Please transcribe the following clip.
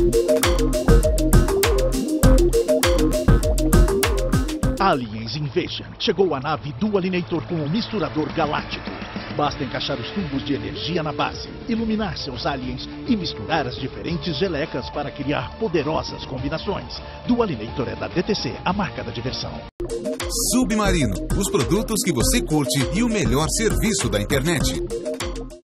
Aliens Invasion. Chegou a nave Dualinator com um misturador galáctico. Basta encaixar os tubos de energia na base, iluminar seus aliens e misturar as diferentes gelecas para criar poderosas combinações. Dualinator é da DTC, a marca da diversão. Submarino, os produtos que você curte e o melhor serviço da internet.